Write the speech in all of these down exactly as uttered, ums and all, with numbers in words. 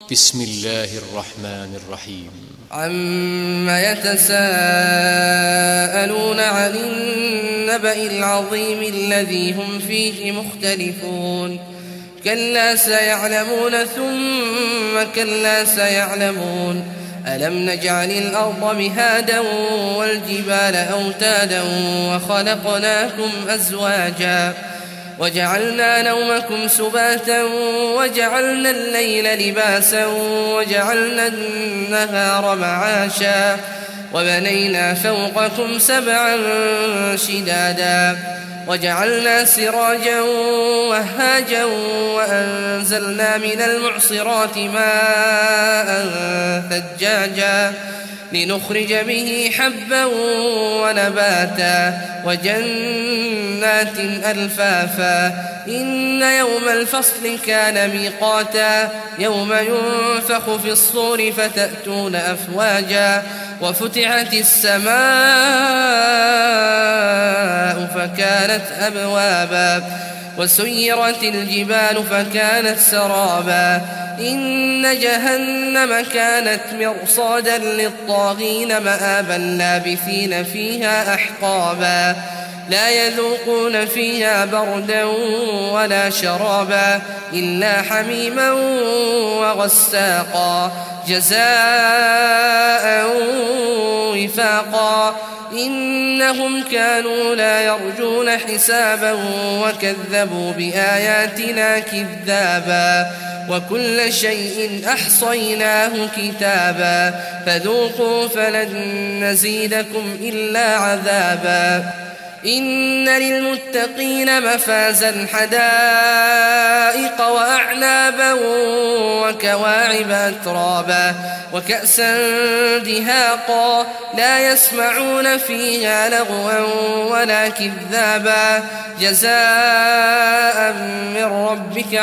بسم الله الرحمن الرحيم. عم يتساءلون عن النبأ العظيم الذي هم فيه مختلفون كلا سيعلمون ثم كلا سيعلمون ألم نجعل الأرض مهادا والجبال أوتادا وخلقناكم أزواجا وجعلنا نومكم سباتا وجعلنا الليل لباسا وجعلنا النهار معاشا وبنينا فوقكم سبعا شدادا وجعلنا سراجا وهاجا وأنزلنا من المعصرات ماء ثجاجا لنخرج به حبا ونباتا وجنات ألفافا إن يوم الفصل كان ميقاتا يوم ينفخ في الصور فتأتون أفواجا وفتحت السماء فكانت أبوابا وسيرت الجبال فكانت سرابا إن جهنم كانت مرصادا للطاغين مآبا لابثين فيها أحقابا لا يذوقون فيها بردا ولا شرابا إلا حميما وغساقا جزاء وفاقا إنهم كانوا لا يرجون حسابا وكذبوا بآياتنا كذابا وكل شيء أحصيناه كتابا فذوقوا فلن نزيدكم إلا عذابا إن للمتقين مفازا حدائق وأعنابا وكواعب أترابا وكأسا دهاقا لا يسمعون فيها لغوا ولا كذابا جزاء من ربك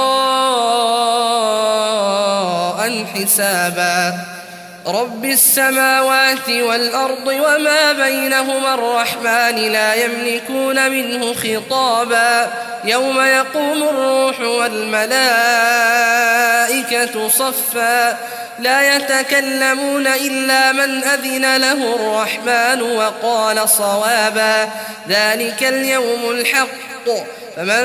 عطاء حسابا رب السماوات والأرض وما بينهما الرحمن لا يملكون منه خطابا يوم يقوم الروح والملائكة صفا لا يتكلمون إلا من أذن له الرحمن وقال صوابا ذلك اليوم الحق فمن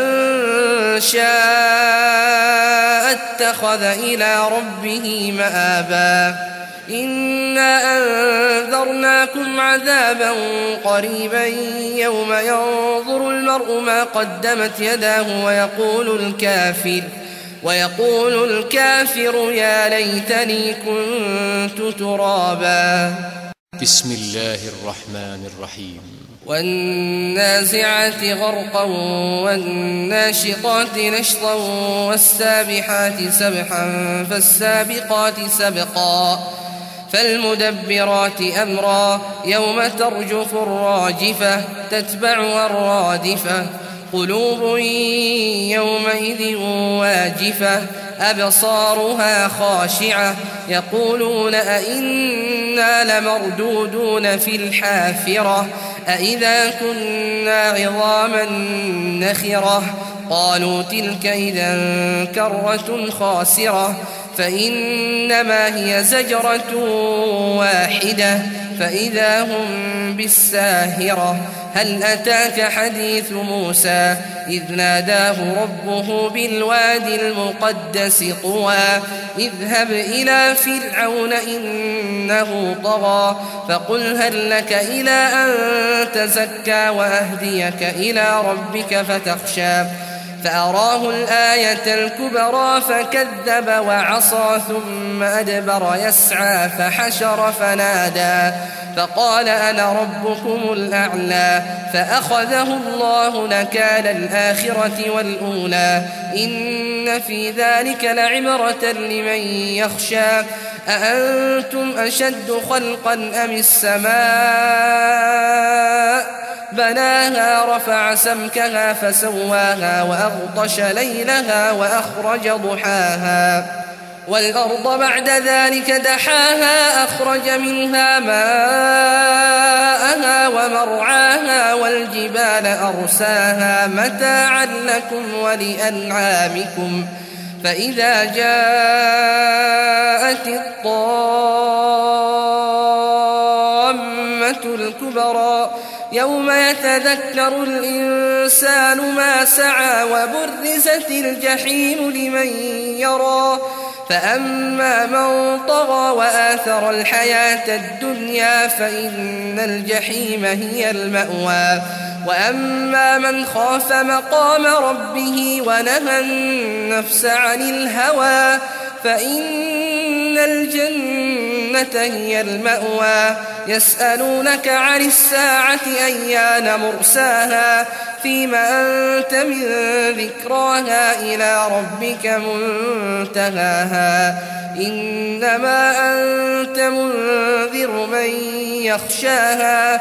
شاء اتخذ إلى ربه مآبا إنا أنذرناكم عذابا قريبا يوم ينظر المرء ما قدمت يداه ويقول الكافر ويقول الكافر يا ليتني كنت ترابا. بسم الله الرحمن الرحيم. والنازعات غرقا والناشطات نشطا والسابحات سبحا فالسابقات سبقا فالمدبرات أمرا يوم ترجف الراجفة تتبعها الرادفة قلوب يومئذ واجفة أبصارها خاشعة يقولون أئنا لمردودون في الحافرة أئذا كنا عظاما نخرة قالوا تلك إذا كرة خاسرة فإنما هي زجرة واحدة فإذا هم بالساهرة هل أتاك حديث موسى إذ ناداه ربه بالوادي المقدس طوى اذهب إلى فرعون إنه طغى فقل هل لك إلى أن تزكى وأهديك إلى ربك فتخشى فأراه الآية الكبرى فكذب وعصى ثم أدبر يسعى فحشر فنادى فقال أنا ربكم الأعلى فأخذه الله نكال الآخرة والأولى إن في ذلك لعبرة لمن يخشى أأنتم أشد خلقا أم السماء بناها رفع سمكها فسواها وأغطش ليلها وأخرج ضحاها والأرض بعد ذلك دحاها أخرج منها ماءها ومرعاها والجبال أرساها متاعا لكم ولأنعامكم فإذا جاء الكبرى يوم يتذكر الإنسان ما سعى وبرزت الجحيم لمن يرى فأما من طغى وآثر الحياة الدنيا فإن الجحيم هي المأوى وأما من خاف مقام ربه ونهى النفس عن الهوى فإن الجنة هي المأوى يسألونك عن الساعة أيان مرساها فيم أنت من ذكراها إلى ربك منتهاها إنما أنت منذر من يخشاها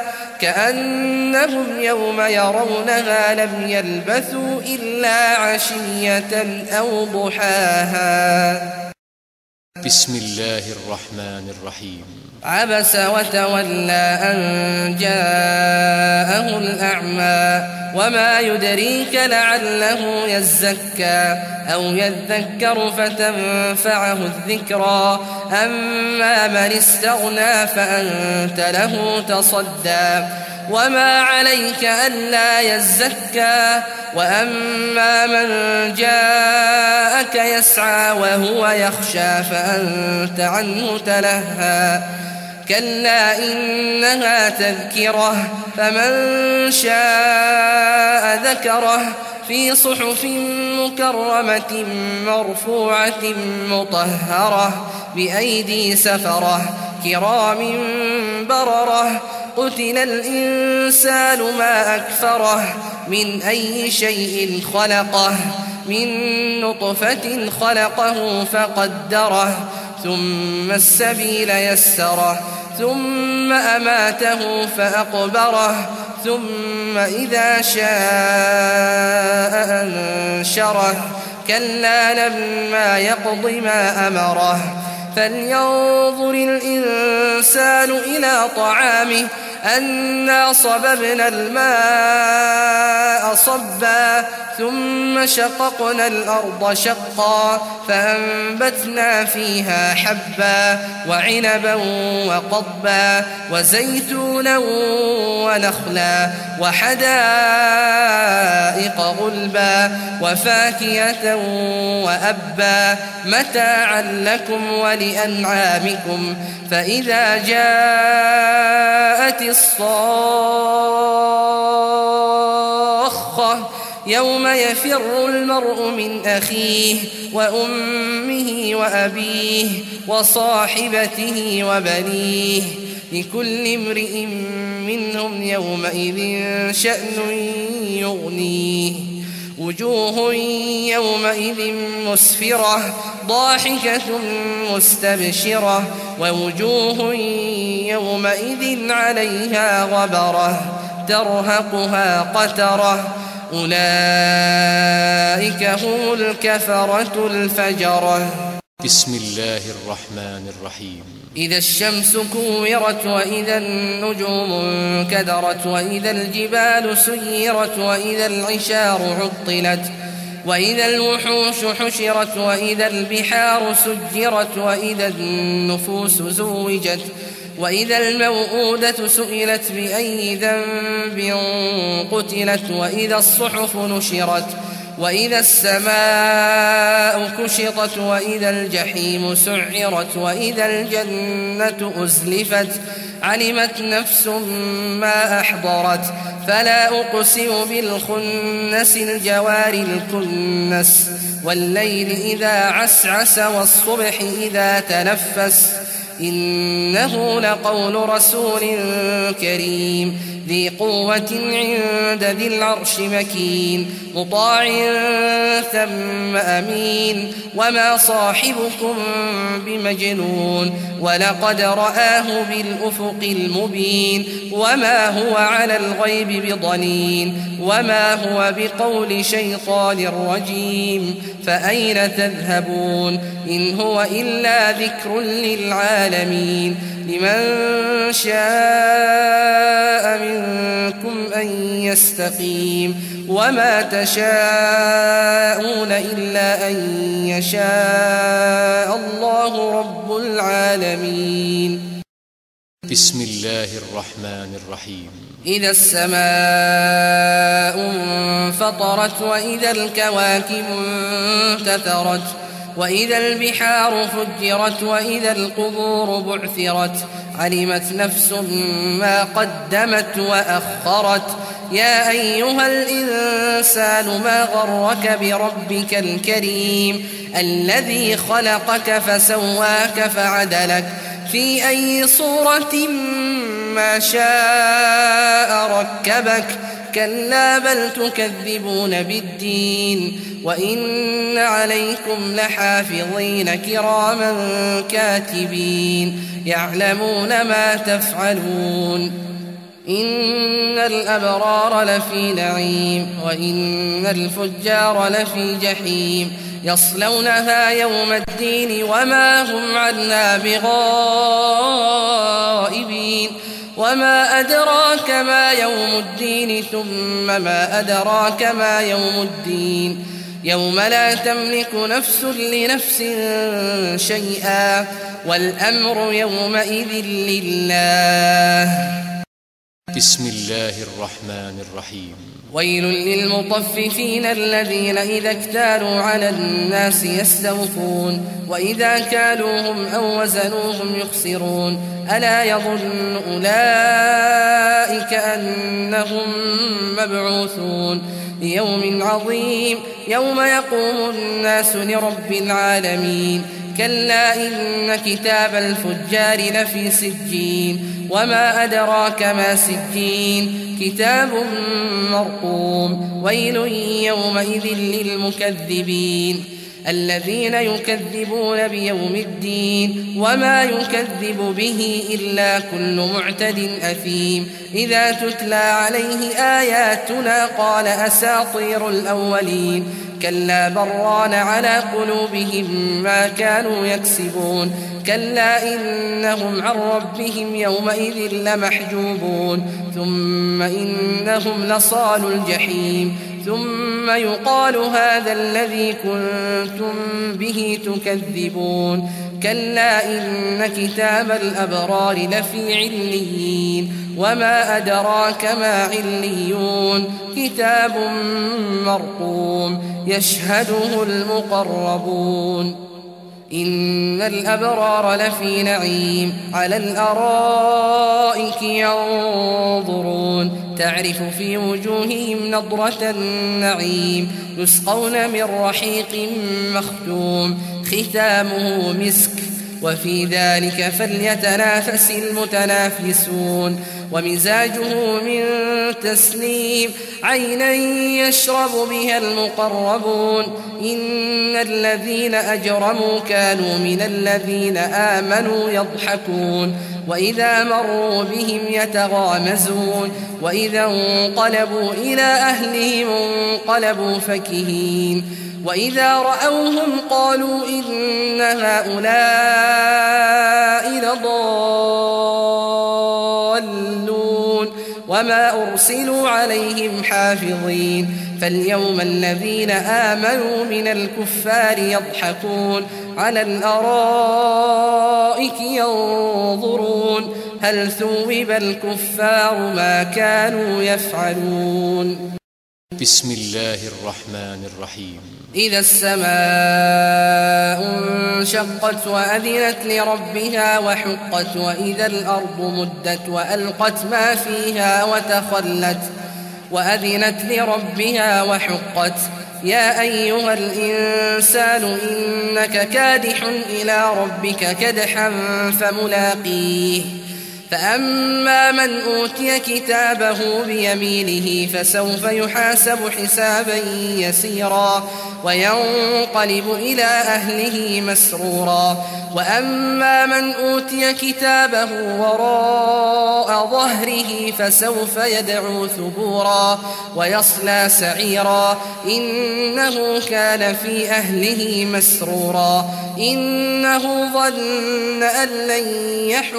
كأنهم يوم يرونها لم يلبثوا إلا عشية أو ضحاها. بسم الله الرحمن الرحيم. عبس وتولى أن جاءه الأعمى وما يدريك لعله يزكى أو يذكر فتنفعه الذكرى أما من استغنى فأنت له تصدى وما عليك ألا يزكى وأما من جاءك يسعى وهو يخشى فأنت عنه تلهى كلا إنها تذكرة فمن شاء ذكره في صحف مكرمة مرفوعة مطهرة بأيدي سفرة كرام بررة قتل الإنسان ما أكفره من أي شيء خلقه من نطفة خلقه فقدره ثم السبيل يسره ثم أماته فأقبره ثم إذا شاء أنشره كلا لما يقض ما أمره فلينظر الإنسان إلى طعامه أنا صببنا الماء صبا ثم شققنا الأرض شقا فأنبتنا فيها حبا وعنبا وقضبا وزيتونا ونخلا وحدائق غلبا وفاكهة وأبا متاعا لكم ولأنعامكم فإذا جاءت الصاخة يوم يفر المرء من أخيه وأمه وأبيه وصاحبته وبنيه لكل امرئ منهم يومئذ شأن يغنيه وجوه يومئذ مسفرة ضاحكة مستبشرة ووجوه يومئذ عليها غبرة ترهقها قترة أولئك هم الكفرة الفجرة. بسم الله الرحمن الرحيم. إذا الشمس كورت وإذا النجوم انكدرت وإذا الجبال سيرت وإذا العشار عطلت وإذا الوحوش حشرت وإذا البحار سجرت وإذا النفوس زوجت وإذا الموءودة سئلت بأي ذنب قتلت وإذا الصحف نشرت وإذا السماء كشطت وإذا الجحيم سعرت وإذا الجنة أزلفت علمت نفس ما أحضرت فلا أقسم بالخنس الجوار الكنس والليل إذا عسعس والصبح إذا تنفس إنه لقول رسول كريم ذي قوة عند ذي العرش مكين مطاع ثم أمين وما صاحبكم بمجنون ولقد رآه بالأفق المبين وما هو على الغيب بضنين وما هو بقول شيطان رجيم فأين تذهبون إن هو إلا ذكر للعالمين لمن شاء منكم أن يستقيم وما تشاءون إلا أن يشاء الله رب العالمين. بسم الله الرحمن الرحيم إذا السماء انفطرت وإذا الكواكب انتثرت وإذا البحار فجرت وإذا القبور بعثرت علمت نفس ما قدمت وأخرت يا أيها الإنسان ما غرك بربك الكريم الذي خلقك فسواك فعدلك في أي صورة ما شاء ركبك كلا بل تكذبون بالدين وإن عليكم لحافظين كراما كاتبين يعلمون ما تفعلون إن الأبرار لفي نعيم وإن الفجار لفي جحيم يصلونها يوم الدين وما هم عنها بغائبين وما أدراك ما يوم الدين ثم ما أدراك ما يوم الدين يوم لا تملك نفس لنفس شيئا والأمر يومئذ لله. بسم الله الرحمن الرحيم ويل للمطففين الذين إذا اكتالوا على الناس يستوفون وإذا كالوهم أو وزنوهم يخسرون ألا يظن أولئك أنهم مبعوثون ليوم عظيم يوم يقوم الناس لرب العالمين كلا إن كتاب الفجار لفي سجين وما أدراك ما سجين كتاب مرقوم ويل يومئذ للمكذبين الذين يكذبون بيوم الدين وما يكذب به إلا كل معتد أثيم إذا تتلى عليه آياتنا قال أساطير الأولين كلا بران على قلوبهم ما كانوا يكسبون كلا إنهم عن ربهم يومئذ لمحجوبون ثم إنهم لصالوا الجحيم ثم يقال هذا الذي كنتم به تكذبون كلا إن كتاب الأبرار لفي عليين وما أدراك ما عليون كتاب مرقوم يشهده المقربون إن الأبرار لفي نعيم على الأرائك ينظرون تعرف في وجوههم نضرة النعيم يسقون من رحيق مختوم ختامه مسك وفي ذلك فليتنافس المتنافسون ومزاجه من تسنيم عينا يشرب بها المقربون إن الذين أجرموا كانوا من الذين آمنوا يضحكون وإذا مروا بهم يتغامزون وإذا انقلبوا إلى أهلهم انقلبوا فكهين وإذا رأوهم قالوا إن هؤلاء لضالون وما أرسلوا عليهم حافظين فاليوم الذين آمنوا من الكفار يضحكون على الأرائك ينظرون هل ثوب الكفار ما كانوا يفعلون. بسم الله الرحمن الرحيم إذا السماء انشقت وأذنت لربها وحقت وإذا الأرض مدت وألقت ما فيها وتخلت وأذنت لربها وحقت يا أيها الإنسان إنك كادح إلى ربك كدحا فملاقيه فأما من أوتي كتابه بيمينه فسوف يحاسب حسابا يسيرا وينقلب إلى أهله مسرورا وأما من أوتي كتابه وراء ظهره فسوف يدعو ثبورا ويصلى سعيرا إنه كان في أهله مسرورا إنه ظن أن لن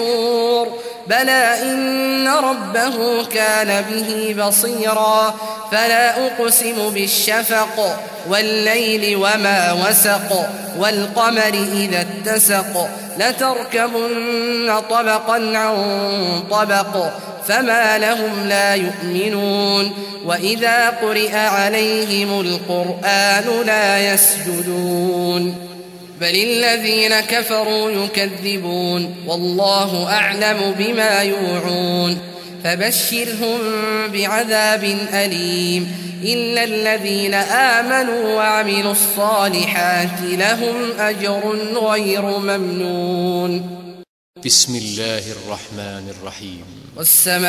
يحور بلى إن ربه كان به بصيرا فلا أقسم بالشفق والليل وما وسق والقمر إذا اتسق لتركبن طبقا عن طبق فما لهم لا يؤمنون وإذا قرئ عليهم القرآن لا يسجدون بل الذين كفروا يكذبون والله أعلم بما يوعون فبشرهم بعذاب أليم إلا الذين آمنوا وعملوا الصالحات لهم أجر غير ممنون. بسم الله الرحمن الرحيم. والسماء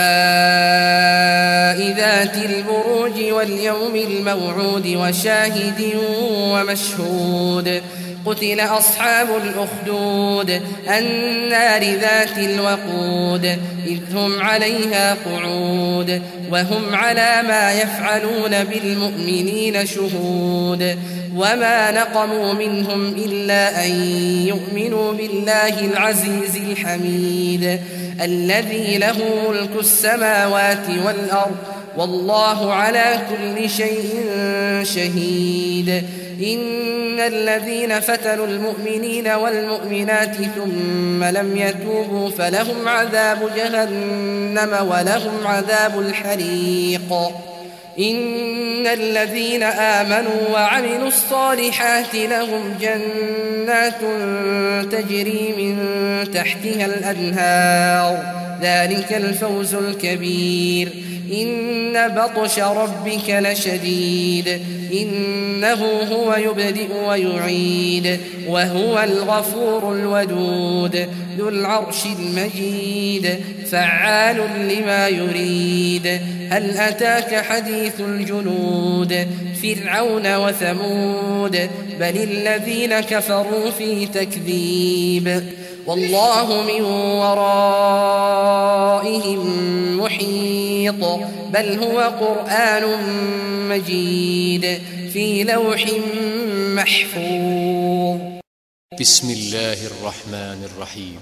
ذات البروج واليوم الموعود وشاهد ومشهود قتل أصحاب الأخدود النار ذات الوقود إذ هم عليها قعود وهم على ما يفعلون بالمؤمنين شهود وما نقموا منهم إلا أن يؤمنوا بالله العزيز الحميد الذي له ملك السماوات والأرض والله على كل شيء شهيد. إن الذين فتنوا المؤمنين والمؤمنات ثم لم يتوبوا فلهم عذاب جهنم ولهم عذاب الحريق. إن الذين آمنوا وعملوا الصالحات لهم جنات تجري من تحتها الأنهار ذلك الفوز الكبير. إن بطش ربك لشديد إنه هو يبدئ ويعيد وهو الغفور الودود ذو العرش المجيد فعال لما يريد. هل أتاك حديث الجنود فرعون وثمود بل الذين كفروا في تكذيب والله من ورائهم محيط بل هو قرآن مجيد في لوح محفوظ. بسم الله الرحمن الرحيم.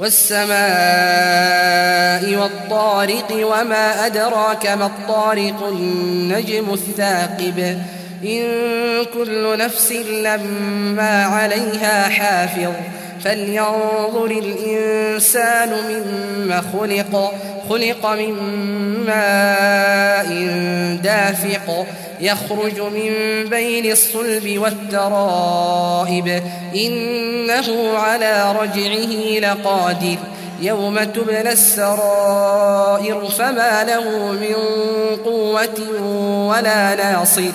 والسماء والطارق وما أدراك ما الطارق النجم الثاقب إن كل نفس لما عليها حافظ فلينظر الإنسان مما خلق خلق من ماء دافق يخرج من بين الصلب والترائب إنه على رجعه لقادر يوم تبلى السرائر فما له من قوة ولا ناصر.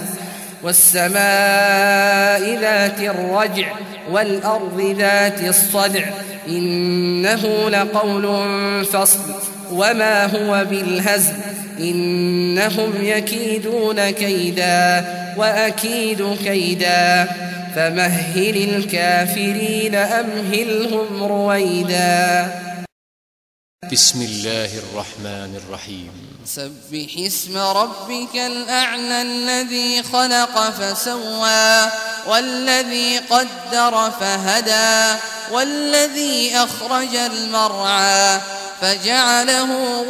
والسماء ذات الرجع والأرض ذات الصدع إنه لقول فصل وما هو بالهزل إنهم يكيدون كيدا وأكيد كيدا فمهل الكافرين أمهلهم رويدا. بسم الله الرحمن الرحيم. سبح اسم ربك الأعلى الذي خلق فسوى والذي قدر فهدى والذي أخرج المرعى فجعله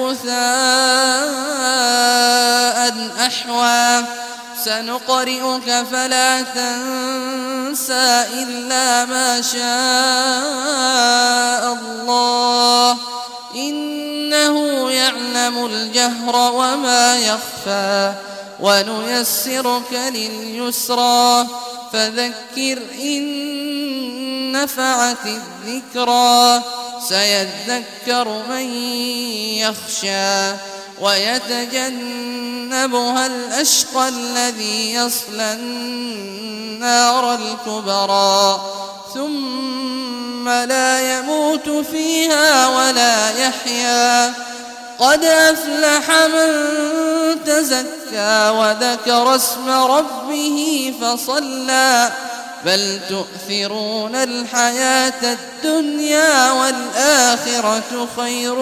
غثاء أحوى سنقرئك فلا تنسى إلا ما شاء الله إنه يعلم الجهر وما يخفى ونيسرك لليسرى فذكر إن نفعت الذكرى سيذكر من يخشى ويتجنبها الأشقى الذي يصلى النار الكبرى ثم لا يموت فيها ولا يحيا قد أفلح من تزكى وذكر اسم ربه فصلى بل تؤثرون الحياة الدنيا والآخرة خير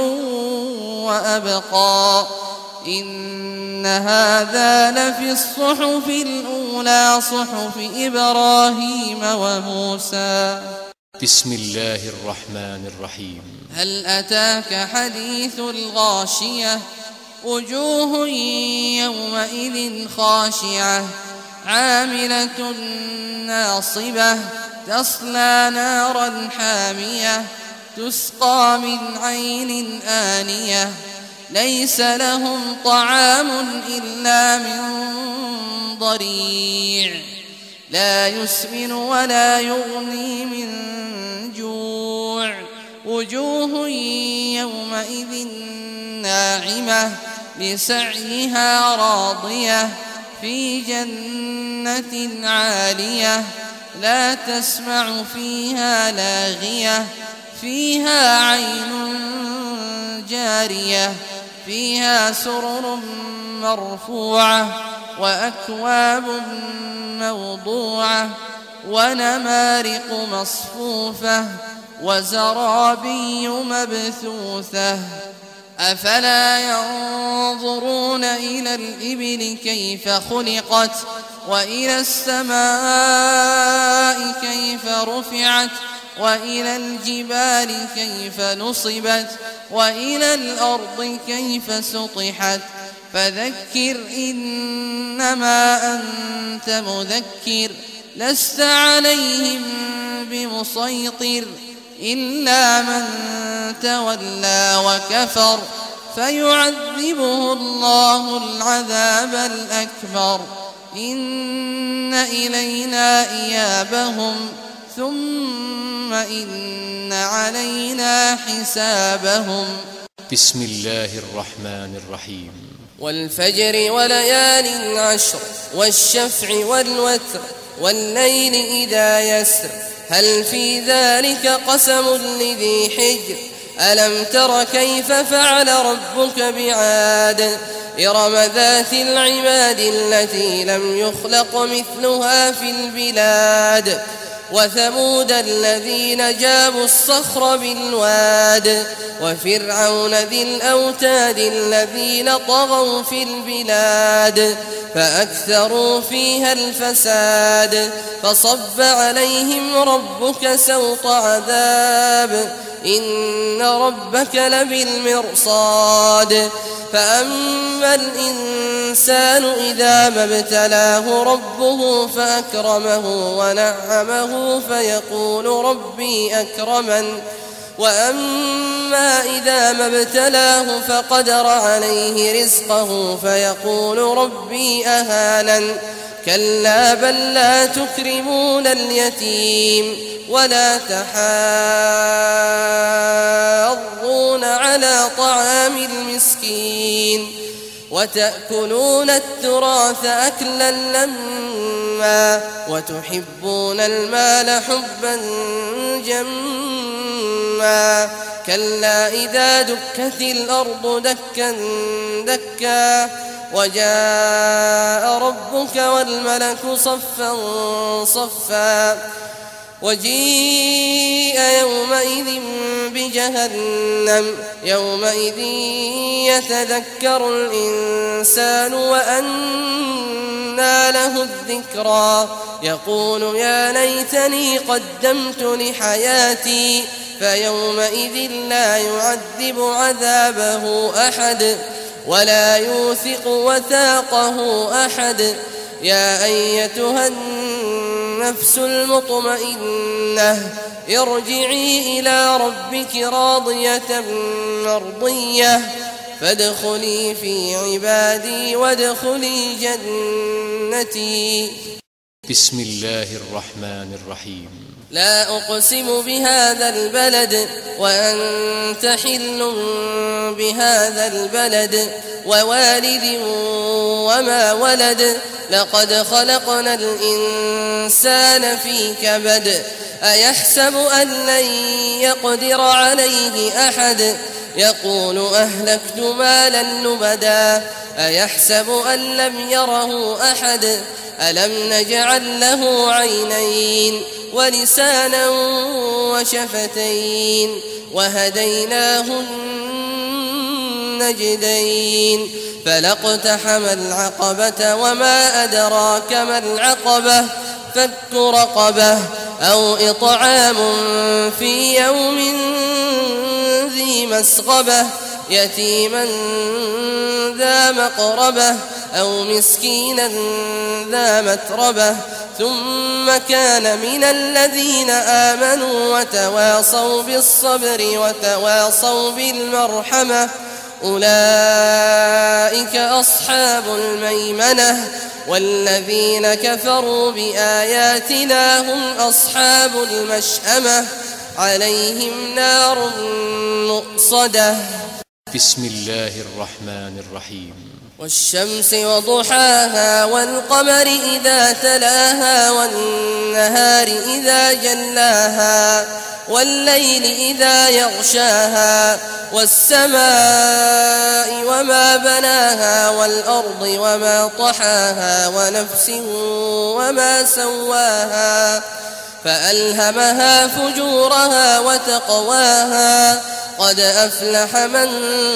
وأبقى إن هذا لفي الصحف الأولى صحف إبراهيم وموسى. بسم الله الرحمن الرحيم. هل أتاك حديث الغاشية وجوه يومئذ خاشعة عاملة ناصبة تصلى نارا حامية تسقى من عين آنية ليس لهم طعام إلا من ضريع لا يسمن ولا يغني من جوع وجوه يومئذ ناعمة لسعيها راضية في جنة عالية لا تسمع فيها لاغية فيها عين جارية فيها سرر مرفوعة وأكواب موضوعة ونمارق مصفوفة وزرابي مبثوثة أفلا ينظرون إلى الإبل كيف خلقت وإلى السماء كيف رفعت وإلى الجبال كيف نصبت وإلى الأرض كيف سطحت فذكر إنما أنت مذكر لست عليهم بمسيطر إلا من تولى وكفر فيعذبه الله العذاب الأكبر إن إلينا إيابهم ثم إن علينا حسابهم. بسم الله الرحمن الرحيم. والفجر وليال عشر والشفع والوتر والليل إذا يسر هل في ذلك قسم لذي حجر ألم تر كيف فعل ربك بعاد إرم ذات العماد التي لم يخلق مثلها في البلاد وثمود الذين جابوا الصخر بالواد وفرعون ذي الأوتاد الذين طغوا في البلاد فأكثروا فيها الفساد فصب عليهم ربك سوط عذاب إن ربك لبالمرصاد فأما الإنسان إذا ما ابتلاه ربه فأكرمه ونعمه فيقول ربي أكرمن وأما إذا ما ابتلاه فقدر عليه رزقه فيقول ربي أهانن كلا بل لا تكرمون اليتيم ولا تحاضون على طعام المسكين وتأكلون التراث أكلا لما وتحبون المال حبا جما كلا إذا دكت الأرض دكا دكا وجاء ربك والملك صفا صفا وجيء يومئذ بجهنم يومئذ يتذكر الإنسان وأنى له الذكرى يقول يا ليتني قدمت لحياتي فيومئذ لا يعذب عذابه أحد ولا يوثق وثاقه أحد يا أيتها النفس المطمئنة ارجعي إلى ربك راضية مرضية فادخلي في عبادي وادخلي جنتي. بسم الله الرحمن الرحيم. لا أقسم بهذا البلد وأنت حل بهذا البلد ووالد وما ولد لقد خلقنا الإنسان في كبد أيحسب أن لن يقدر عليه أحد يقول أهلكت مالا لبدا أيحسب أن لم يره أحد ألم نجعل له عينين ولسانا وشفتين وهديناه النجدين فلاقتحم العقبة وما أدراك ما العقبة فك رقبة أو إطعام في يوم ذي مسغبة يتيما ذا مقربة أو مسكينا ذا متربة ثم كان من الذين آمنوا وتواصوا بالصبر وتواصوا بالمرحمة أولئك أصحاب الميمنة والذين كفروا بآياتنا هم أصحاب المشأمة عليهم نار مؤصدة. بسم الله الرحمن الرحيم. والشمس وضحاها والقمر إذا تلاها والنهار إذا جلاها والليل إذا يغشاها والسماء وما بناها والأرض وما طحاها ونفس وما سواها فألهمها فجورها وتقواها قد أفلح من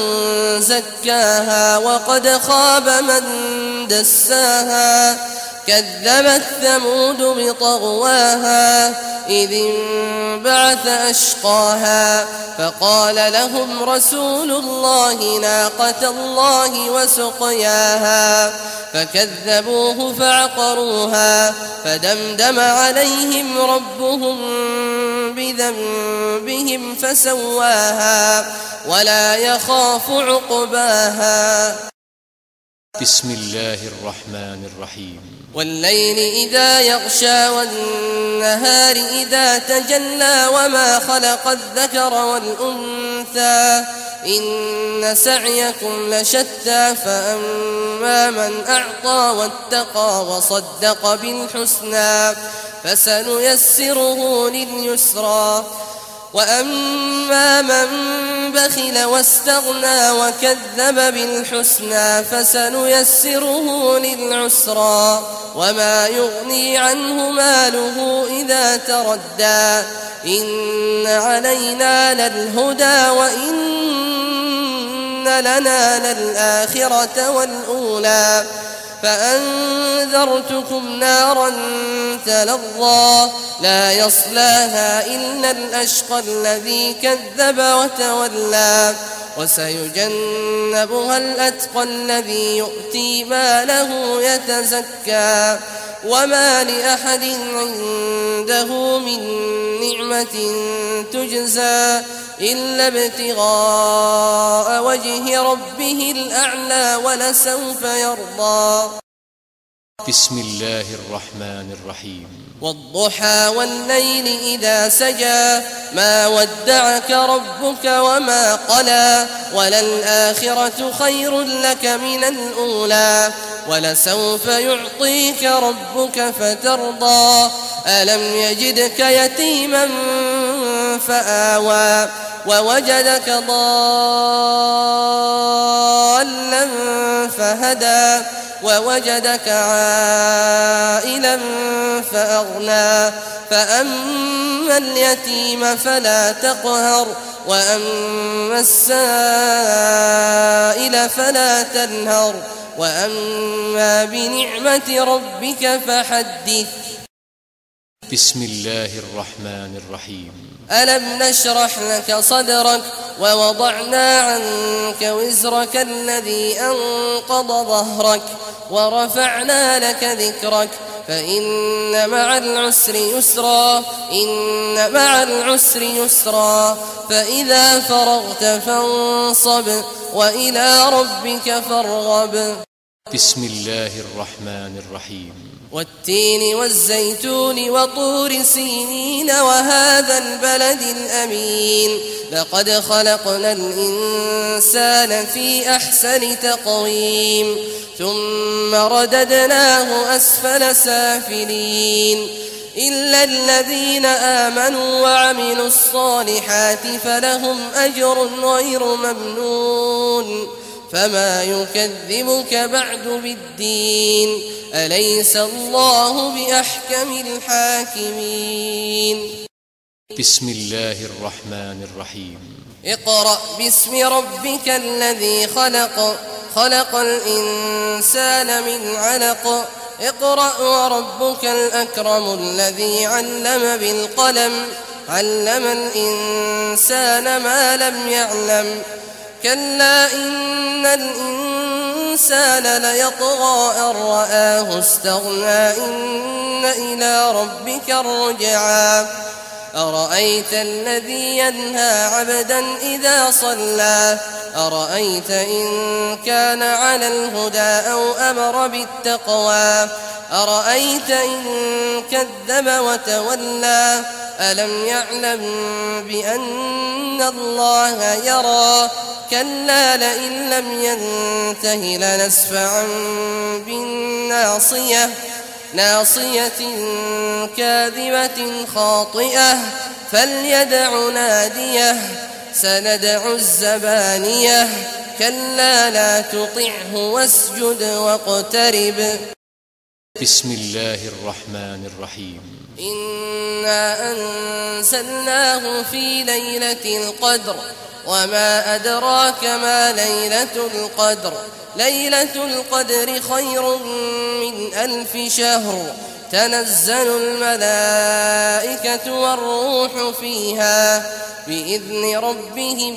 زكاها وقد خاب من دساها كذبت ثمود بطغواها إذ انبعث أشقاها فقال لهم رسول الله ناقة الله وسقياها فكذبوه فعقروها فدمدم عليهم ربهم بذنبهم فسواها ولا يخاف عقباها. بسم الله الرحمن الرحيم. والليل إذا يغشى والنهار إذا تجلى وما خلق الذكر والأنثى إن سعيكم لشتى فأما من أعطى واتقى وصدق بالحسنى فسنيسره لليسرى وأما من بخل واستغنى وكذب بالحسنى فسنيسره للعسرى وما يغني عنه ماله إذا تردى إن علينا للهدى وإن لنا للآخرة والأولى فأنذرتكم نارا تلظى لا يصلاها إلا الأشقى الذي كذب وتولى وسيجنبها الأتقى الذي يؤتي ماله يتزكى وما لأحد عنده من نعمة تجزى إلا ابتغاء وجه ربه الأعلى ولسوف يرضى. بسم الله الرحمن الرحيم. والضحى والليل إذا سجى ما ودعك ربك وما قلى وللآخرة خير لك من الأولى ولسوف يعطيك ربك فترضى ألم يجدك يتيما فآوى ووجدك ضالا فهدى ووجدك عائلا فأغنى فأما اليتيم فلا تقهر وأما السائل فلا تنهر وأما بنعمة ربك فحدث. بسم الله الرحمن الرحيم. ألم نشرح لك صدرك ووضعنا عنك وزرك الذي أنقض ظهرك ورفعنا لك ذكرك فإن مع العسر يسرا إن مع العسر يسرا فإذا فرغت فانصب وإلى ربك فارغب. بسم الله الرحمن الرحيم. والتين والزيتون وطور سينين وهذا البلد الأمين لقد خلقنا الإنسان في أحسن تقويم ثم رددناه أسفل سافلين إلا الذين آمنوا وعملوا الصالحات فلهم أجر غير ممنون فما يكذبك بعد بالدين أليس الله بأحكم الحاكمين. بسم الله الرحمن الرحيم. اقرأ باسم ربك الذي خلق خلق الإنسان من علق اقرأ وربك الأكرم الذي علم بالقلم علم الإنسان ما لم يعلم كلا إن الإنسان ليطغى أن رآه استغنى إن إلى ربك الرجعى أرأيت الذي ينهى عبدا إذا صلى أرأيت إن كان على الهدى أو أمر بالتقوى أرأيت إن كذب وتولى ألم يعلم بأن الله يرى كلا لئن لم ينته لنسفعا بالناصية ناصية كاذبة خاطئة فليدع ناديه سندع الزبانية كلا لا تطعه واسجد واقترب. بسم الله الرحمن الرحيم. إنا أنزلناه في ليلة القدر وما أدراك ما ليلة القدر ليلة القدر خير من ألف شهر تنزل الملائكة والروح فيها بإذن ربهم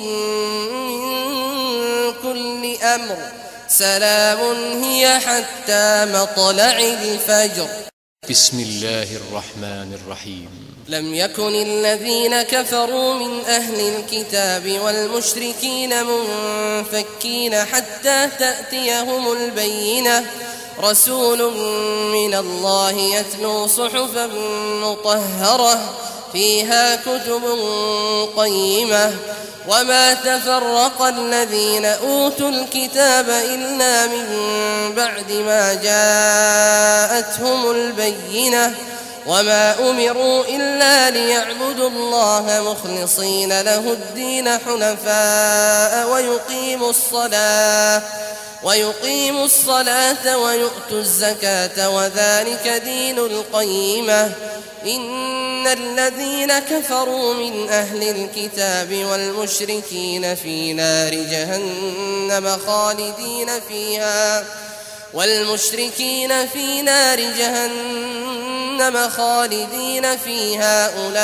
من كل أمر سلام هي حتى مطلع الفجر. بسم الله الرحمن الرحيم. لم يكن الذين كفروا من أهل الكتاب والمشركين منفكين حتى تأتيهم البينة رسول من الله يتلو صحفا مطهرة فيها كتب قيمة وما تفرق الذين أوتوا الكتاب إلا من بعد ما جاءتهم البينة وما أمروا إلا ليعبدوا الله مخلصين له الدين حنفاء ويقيموا الصلاة ويقيموا الصلاة ويؤتوا الزكاة وذلك دين القيمة. إن الذين كفروا من أهل الكتاب والمشركين في نار جهنم خالدين فيها والمشركين في نار جهنم خالدين فيها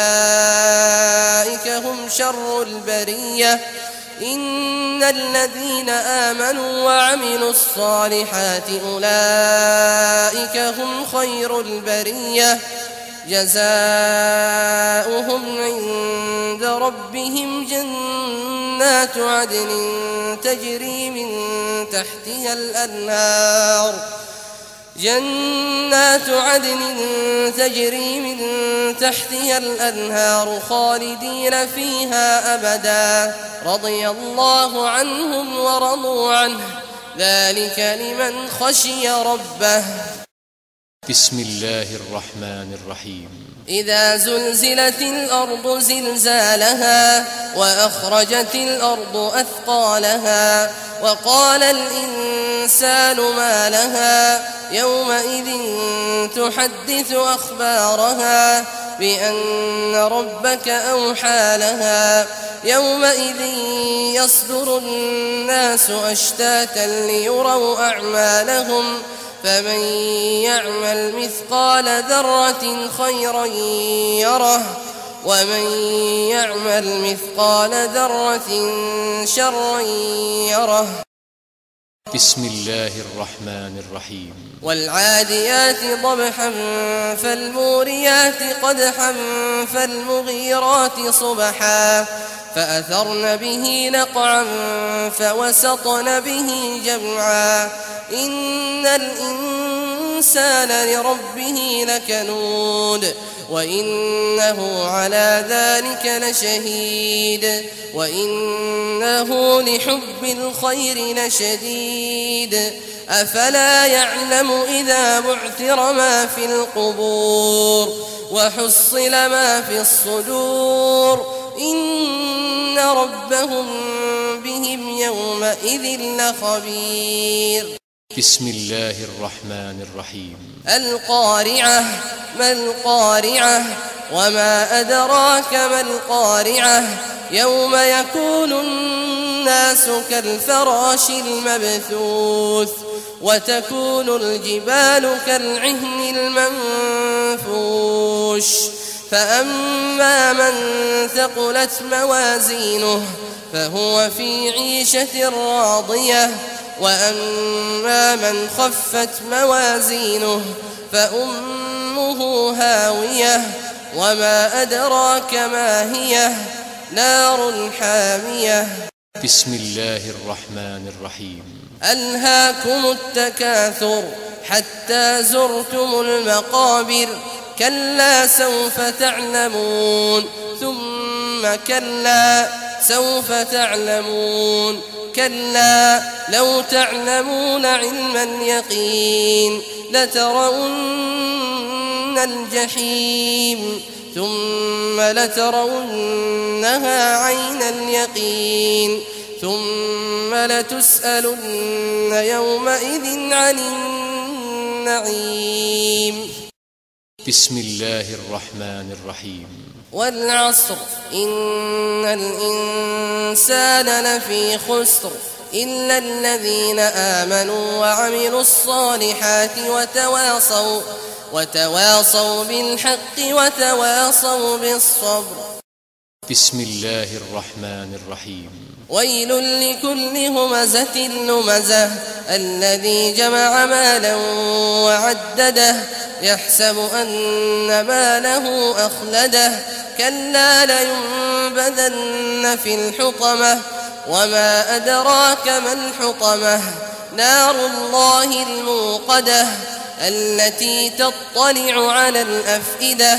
أولئك هم شر البرية. إن الذين آمنوا وعملوا الصالحات أولئك هم خير البرية جزاؤهم عند ربهم جنات عدن تجري من تحتها الأنهار جنات عدن تجري من تحتها الأنهار خالدين فيها أبدا رضي الله عنهم ورضوا عنه ذلك لمن خشي ربه. بسم الله الرحمن الرحيم. إذا زلزلت الأرض زلزالها وأخرجت الأرض أثقالها وقال الإنسان ما لها يومئذ تحدث أخبارها بأن ربك أوحى لها يومئذ يصدر الناس أشتاتا ليروا أعمالهم فمن يعمل مثقال ذرة خيرا يره ومن يعمل مثقال ذرة شرا يره. بسم الله الرحمن الرحيم. والعاديات ضبحا فالموريات قدحا فالمغيرات صبحا فأثرن به نقعا فوسطن به جمعا إن الإنسان لربه لكنود وإنه على ذلك لشهيد وإنه لحب الخير لشديد أفلا يعلم إذا بعثر ما في القبور وحصل ما في الصدور إن ربهم بهم يومئذ لخبير. بسم الله الرحمن الرحيم. القارعة ما القارعة وما أدراك ما القارعة يوم يكون الناس كالفراش المبثوث وتكون الجبال كالعهن المنفوش فأما من ثقلت موازينه فهو في عيشة راضية وأما من خفت موازينه فأمه هاوية وما أدراك ما هي نار حامية. بسم الله الرحمن الرحيم. ألهاكم التكاثر حتى زرتم المقابر كلا سوف تعلمون ثم كلا سوف تعلمون كلا لو تعلمون علم اليقين لترون الجحيم ثم لترونها عين اليقين ثم لتسألن يومئذ عن النعيم. بسم الله الرحمن الرحيم. والعصر إن الإنسان لفي خسر إلا الذين آمنوا وعملوا الصالحات وتواصوا وتواصوا بالحق وتواصوا بالصبر. بسم الله الرحمن الرحيم. ويل لكل همزة لمزة الذي جمع مالا وعدده يحسب أن ماله أخلده كلا لينبذن في الحطمة وما أدراك ما الحطمة نار الله الموقدة التي تطلع على الأفئدة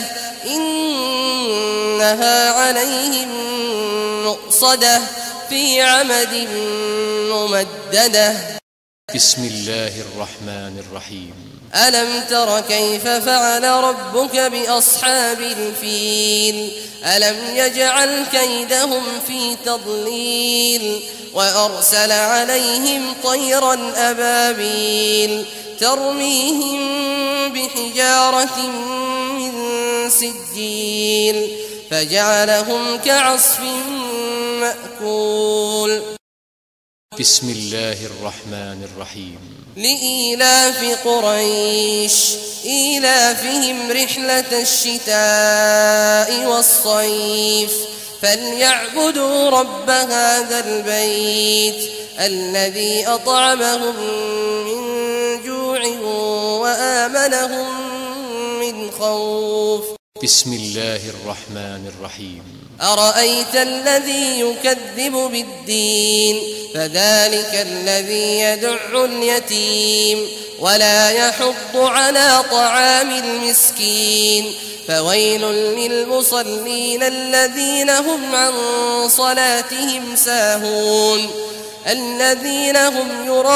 إنها عليهم مؤصدة في عمد ممددة. بسم الله الرحمن الرحيم. ألم تر كيف فعل ربك بأصحاب الفيل ألم يجعل كيدهم في تضليل وأرسل عليهم طيرا أبابيل ترميهم بحجارة من سجيل فجعلهم كعصف مأكول. بسم الله الرحمن الرحيم. لإيلاف قريش إيلافهم رحلة الشتاء والصيف فليعبدوا رب هذا البيت الذي أطعمهم من جوع وآمنهم من خوف. بسم الله الرحمن الرحيم. أرأيت الذي يكذب بالدين فذلك الذي يدع اليتيم ولا يحض على طعام المسكين فويل للمصلين الذين هم عن صلاتهم ساهون الذين هم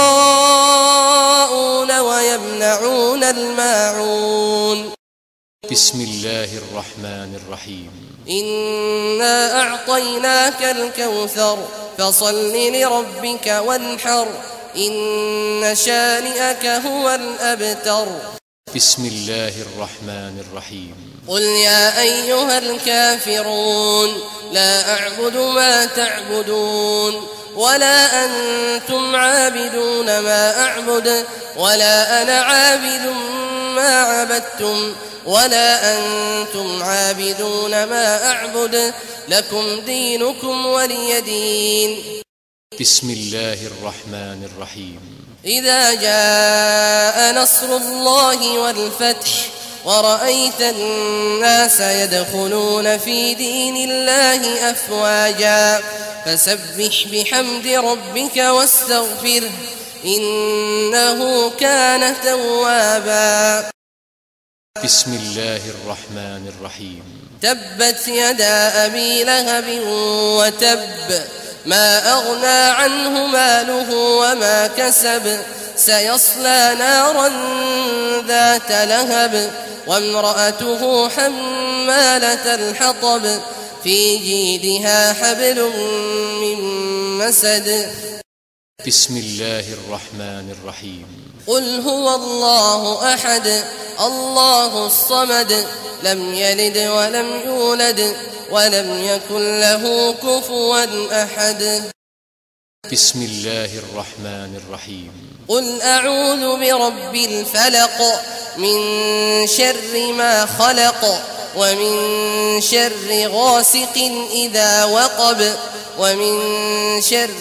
يراءون ويمنعون الماعون. بسم الله الرحمن الرحيم. إنا أعطيناك الكوثر فصل لربك وانحر إن شانئك هو الأبتر. بسم الله الرحمن الرحيم. قل يا أيها الكافرون لا أعبد ما تعبدون ولا أنتم عابدون ما أعبد ولا أنا عابد ما عبدتم ولا أنتم عابدون ما أعبد لكم دينكم ولي دين. بسم الله الرحمن الرحيم. إذا جاء نصر الله والفتح ورأيت الناس يدخلون في دين الله أفواجا فسبح بحمد ربك واستغفره إنه كان توابا. بسم الله الرحمن الرحيم. تبت يدا أبي لهب وتب ما أغنى عنه ماله وما كسب سيصلى نارا ذات لهب وامرأته حمالة الحطب في جيدها حبل من مسد. بسم الله الرحمن الرحيم. قل هو الله أحد الله الصمد لم يلد ولم يولد ولم يكن له كفوا أحد. بسم الله الرحمن الرحيم قل أعوذ برب الفلق من شر ما خلق ومن شر غاسق إذا وقب ومن شر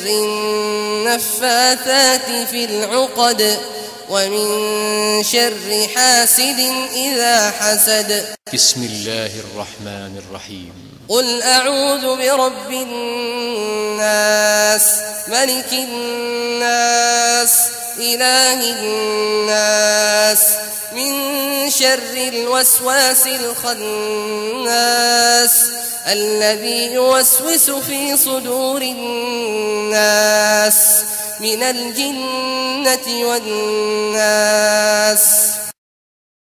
النفاثات في العقد ومن شر حاسد إذا حسد. بسم الله الرحمن الرحيم قل أعوذ برب الناس ملك الناس إله الناس من شر الوسواس الخناس الذي يوسوس في صدور الناس من الجنة والناس.